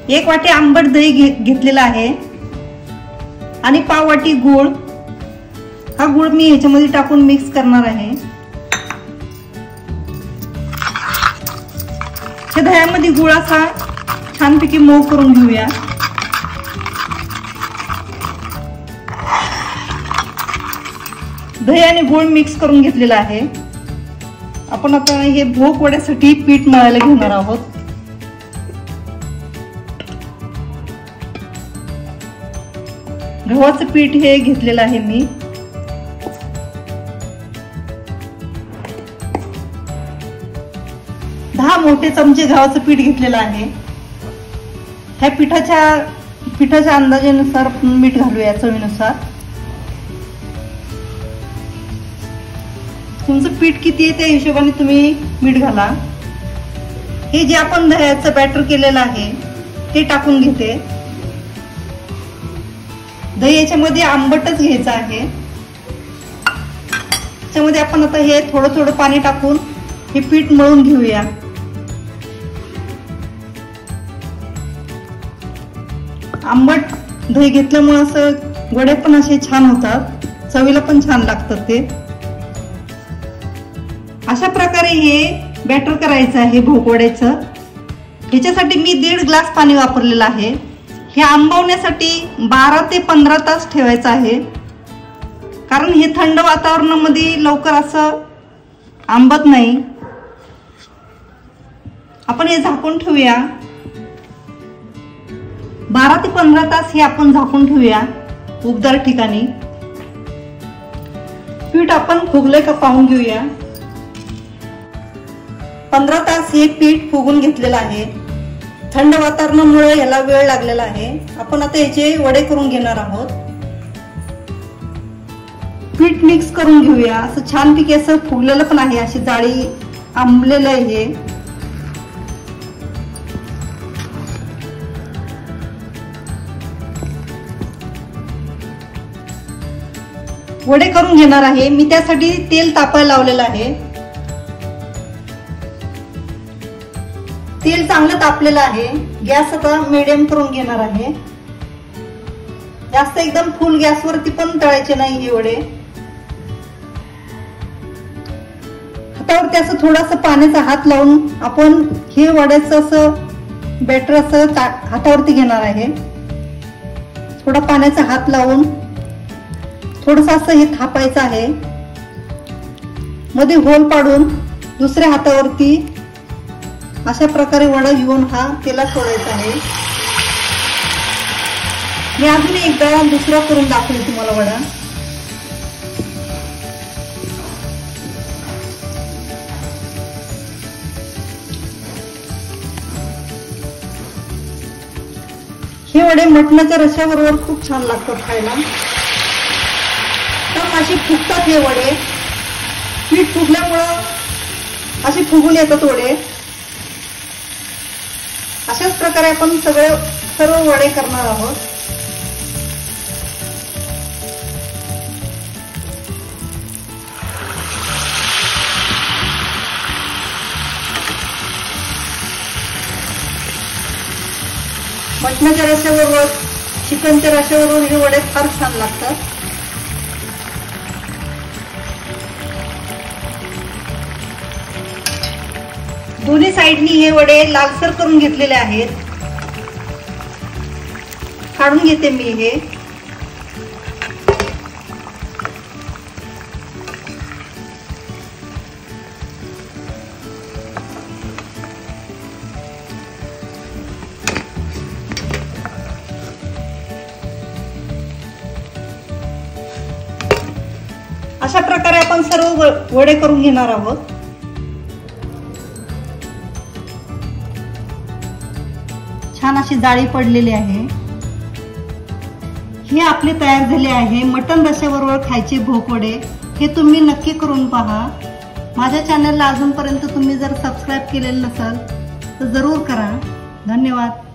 1 वाटी आंबट दही घेतलेला आहे आणि पाव वाटी गूळ। हा गूळ मी ह्याच्यामध्ये टाकून मिक्स करणार आहे। ह्या दह्यामध्ये गूळ असा छानपैकी मऊ करून घेऊया। दही आणि गूळ मिक्स करून घेतलेला आहे। आपण आता हे भोग वड्यासाठी पीठ मळायला घेणार आहोत। गव्हाचं पीठ हे घेतलेलं आहे मी। दहा मोठे चमचे गव्हाचं पीठ घेतलेलं आहे। ह्या पिठाच्या अंदाजानुसार मीठ घालूया, चवीनुसार। तुमचं पीठ किती आहे त्या हिशोबाने तुम्ही मीठ घाला। हे जे आपण दह्याचं बॅटर केलेलं आहे ते टाकून घेते। दही याच्यामध्ये आंबटच घ्यायचं आहे। त्याच्यामध्ये आपण आता हे थोडं थोडं पाणी टाकून हे पीठ मळून घेऊया। आंबट दही घेतल्यामुळे असं वडे पण असे छान होतात, चवीला पण छान लागतात ते। अशा प्रकारे हे बॅटर करायचं आहे भोगवड्याचं। ह्याच्यासाठी मी 1.5 ग्लास पाणी वापरलेलं आहे। हे आंबवण्यासाठी 12 ते 15 तास ठेवायचं आहे, कारण हे थंड वातावरणामध्ये लवकर असं आंबत नाही। आपण हे झाकून ठेवूया। 12 ते 15 तास हे आपण झाकून ठेवूया उबदार ठिकाणी। पीठ आपण फुगले का पाहून घेऊया। 15 तास हे पीठ फुगून घेतलेलं आहे। थंड वातावरणामुळे याला वेळ लागलेला आहे। आपण आता याचे वडे करून घेणार आहोत। पीठ मिक्स करून घेऊया। असं छानपैकी असं फुगलेलं पण आहे, अशी जाळी आंबलेलं आहे हे। वडे करून घेणार आहे मी, त्यासाठी तेल तापायला लावलेलं आहे। तेल चांगलं तापलेलं आहे। गॅस आता मीडियम करून घेणार आहे। जास्त एकदम फुल गॅसवरती पण तळायचे नाही हे वडे। हातावरती असं थोडासा पाण्याचा हात लावून आपण हे वड्याचं असं बॅटर असं हातावरती घेणार आहे। थोडा पाण्याचा हात लावून थोडंसं असं हे थापायचं आहे। मध्ये होल पाडून दुसऱ्या हातावरती अशा प्रकारे वडा घेऊन हा तेलात सोडायचा आहे। मी अजून एकदा दुसरा करून दाखवेल तुम्हाला वडा। हे वडे मटणाच्या रश्याबरोबर खूप छान लागतात खायला। तर अशी फुगतात हे वडे। पीठ फुगल्यामुळं असे फुगून येतात वडे। अशाच प्रकारे आपण सर्व वडे करणार आहोत। मटणाच्या रश्याबरोबर, चिकनच्या रश्याबरोबर हे वडे फार छान लागतात। दोन्ही साइडनी हे वडे लालसर करून घेतलेले आहेत। काढून घेते मी हे। अशा प्रकारे आपण सर्व वडे करून घेणार आहोत। छान अशी जाळी पडलेली आहे। हे आपले तयार झाले आहे मटण रश्याबरोबर खायचे भोगवडे। हे तुम्ही नक्की करून पहा। माझ्या चॅनलला अजूनपर्यंत तुम्ही जर सबस्क्राइब केलेलं नसेल तर जरूर करा। धन्यवाद।